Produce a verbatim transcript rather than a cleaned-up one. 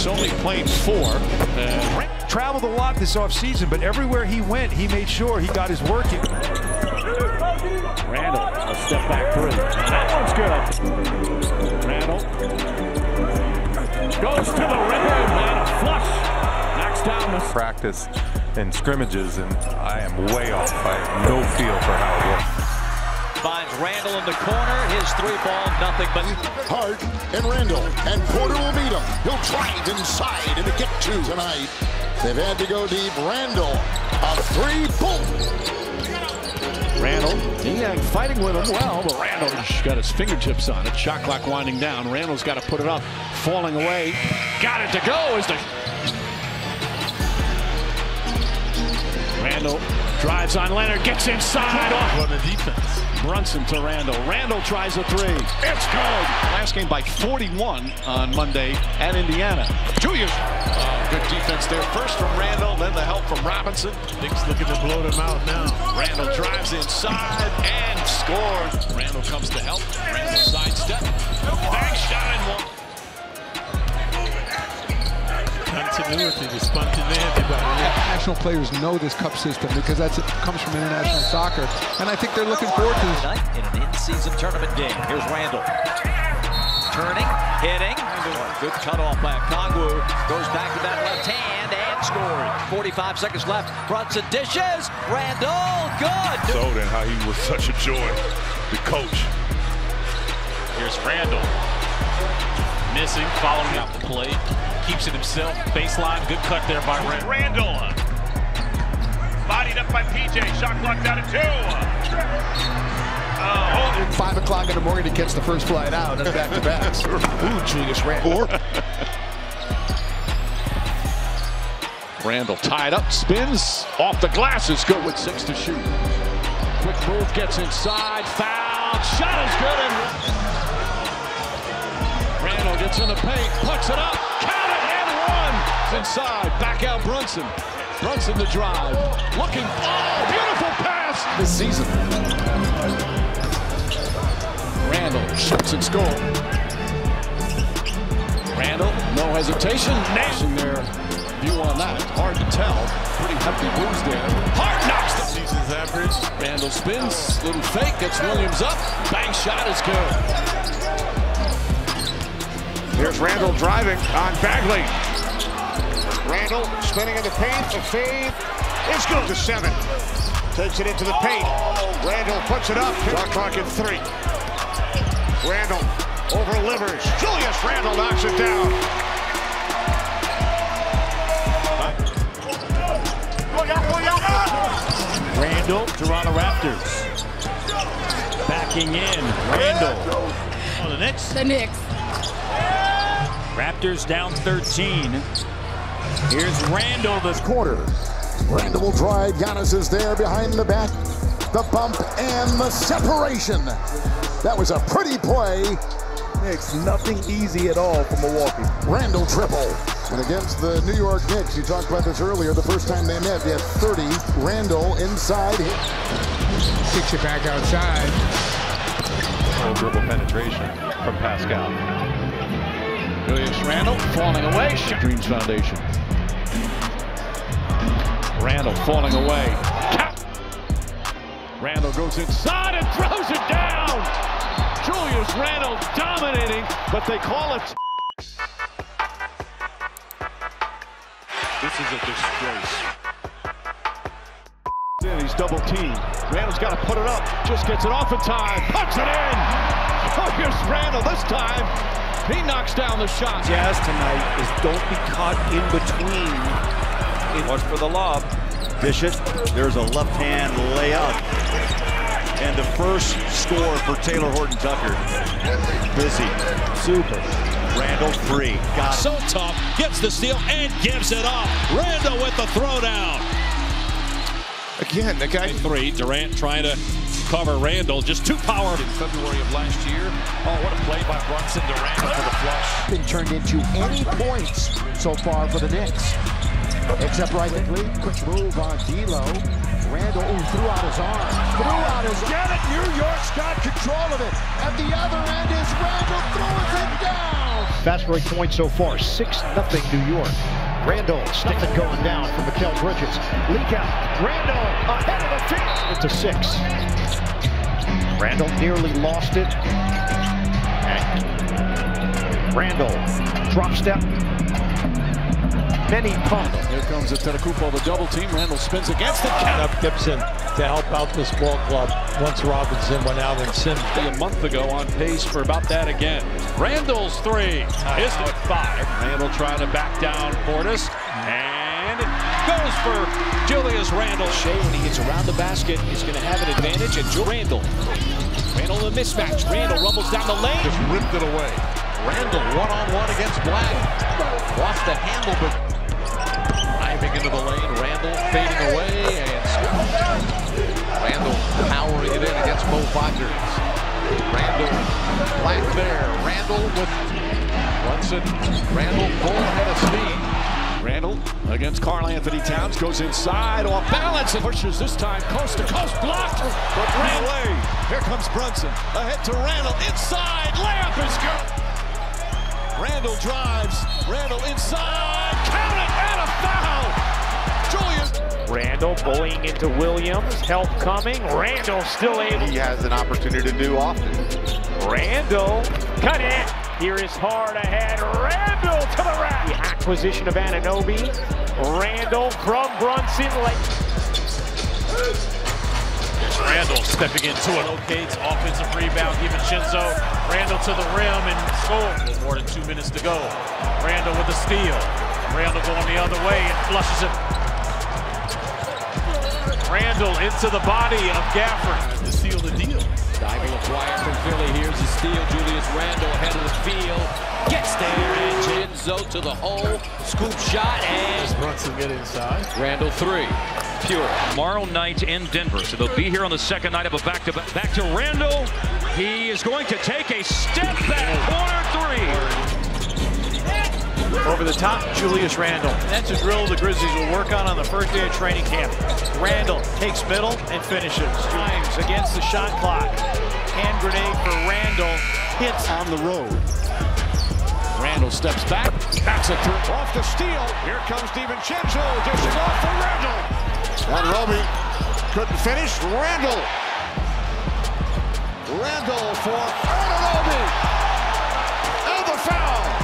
only played four. Uh, Traveled a lot this offseason, but everywhere he went, he made sure he got his work in. Randle, a step back three. That one's good. Randle goes to the rim and a flush. Knocks down the practice and scrimmages, and I am way off. I have no feel for how it works. Finds Randle in the corner. His three ball, nothing but Hart and Randle, and Porter will meet him. He'll drive inside and to get two tonight. They've had to go deep. Randle, a three, boom. Randle, he uh, fighting with him well, but Randle's got his fingertips on it. Shot clock winding down. Randle's got to put it up. Falling away. Got it to go as the Randle drives on Leonard, gets inside. On the defense. Brunson to Randle. Randle tries a three. It's good. Last game by forty-one on Monday at Indiana. Julius. Oh, good defense there. First from Randle, then the help from Robinson. Nick's looking to blow them out now. Randle drives inside and scores. Randle comes to help. Randle sidestep. Bank shot and one. Continuity, the spontaneity. National players know this cup system because that's it comes from international soccer, and I think they're looking forward to this. tonight in an in-season tournament game. Here's Randle. Turning, hitting. Good cutoff by Kongwu. Goes back to that left hand and scored. forty-five seconds left. Brunson dishes. Randle, good. Showed and how he was such a joy to coach. Here's Randle. Missing, following out the play. Keeps it himself. Baseline, good cut there by Randle. Randle. Bodied up by P J. Shot clock down to two. Oh. Five o'clock in the morning to catch the first flight out and back to backs. Ooh, Julius Randle. Randle tied up, spins off the glasses. Good with six to shoot. Quick move, gets inside, fouled. Shot is good. And Randle gets in the paint, puts it up. Count it and one. It's inside. Back out Brunson. Brunson the drive. Looking. Oh, beautiful pass. This season. Randle shoots and scores. Randle, no hesitation. Nailing their view on that. Hard to tell. Pretty hefty moves there. Hart knocks the season's average. Randle spins. Little fake. Gets Williams up. Bang shot is good. Here's Randle driving on Bagley. Randle spinning in the paint. The fade is good to seven. Takes it into the paint. Randle puts it up. Shot clock at three. Randle over Livers. Julius Randle knocks it down. Randle, Toronto Raptors. Backing in. Randle. On the Knicks. The Knicks. Raptors down thirteen. Here's Randle this Quarter. Randle will drive. Giannis is there behind the back. The bump and the separation. That was a pretty play. Knicks, nothing easy at all for Milwaukee. Randle triple. And against the New York Knicks, you talked about this earlier, the first time they met, they had thirty. Randle inside. Kicks it back outside. Full dribble penetration from Pascal. Julius Randle falling away. Dreams Foundation. Randle falling away. Count. Randle goes inside and throws it down. Julius Randle dominating, but they call it. This is a disgrace. He's double teamed. Randle's got to put it up. Just gets it off in time. Puts it in. Julius Randle this time. He knocks down the shot. Jazz tonight is don't be caught in between. Watch for the lob. Dish it. There's a left-hand layup. And the first score for Taylor Horton-Tucker. Busy. Super. Randle free. Got so tough. Gets the steal and gives it up. Randle with the throwdown. Again, the guy. Three. Durant trying to cover Randle. Just too powerful. In February of last year. Oh, what a play by Brunson. Durant for the flush. Been turned into any points so far for the Knicks. Except right quick move on D'Lo. Randall, ooh, threw out his arm. Threw out his arm. Get it! New York's got control of it. At the other end is Randall, throws it down. Fast break point so far, six nothing New York. Randall, nothing going down for Mikal Bridges. Leak out. Randall ahead of the field. It's a six. Randall nearly lost it. And Randall, drop step. Many pump. Here comes Antetokounmpo, the double team. Randall spins against the count. Up Gibson to help out this ball club once Robinson went out and Sims. A month ago on pace for about that again. Randall's three is at five. Randall trying to back down Portis. And it goes for Julius Randall. Shea, when he gets around the basket, is going to have an advantage. And Joe Randall. Randall in the mismatch. Randall rumbles down the lane. Just ripped it away. Randall one-on-one against Black. Lost the handle, but diving into the lane. Randall fading away and Randall powering it in against Mo Wagner. Randall, Black there. Randall with Brunson. Randall full ahead of speed. Randall against Karl Anthony Towns, goes inside, off balance, and pushes this time coast to coast, blocked. But Randall, here comes Brunson, ahead to Randall, inside, layup is good. Randall drives, Randall inside, count it, and a foul. Julius. Randall bullying into Williams, help coming, Randall still able. He has an opportunity to do often. Randall, cut it. Here is hard ahead, Randall to the rack. The acquisition of Anunoby. Randall from Brunson. There's Randall stepping into it. Locates, offensive rebound, DiVincenzo. Randall to the rim and score. More than two minutes to go. Randall with the steal. Randall going the other way and flushes it. Randall into the body of Gafford to seal the deal. Diving acquired from Philly. Here's the steal. Julius Randall ahead of the field. Gets there and Enzo to the hole. Scoop shot and Brunson get inside. Randall three. Pure. Tomorrow night in Denver. So they'll be here on the second night of a back-to-back. Back to Randall. He is going to take a step back. Corner three. Over the top, Julius Randall. That's a drill the Grizzlies will work on on the first day of training camp. Randall takes middle and finishes. Times against the shot clock. Hand grenade for Randall. Hits on the road. Randall steps back. Backs it through. Off the steal. Here comes DiVincenzo. Dishes off for Randall. And Roby couldn't finish. Randall. Randall for Anunoby. And the foul.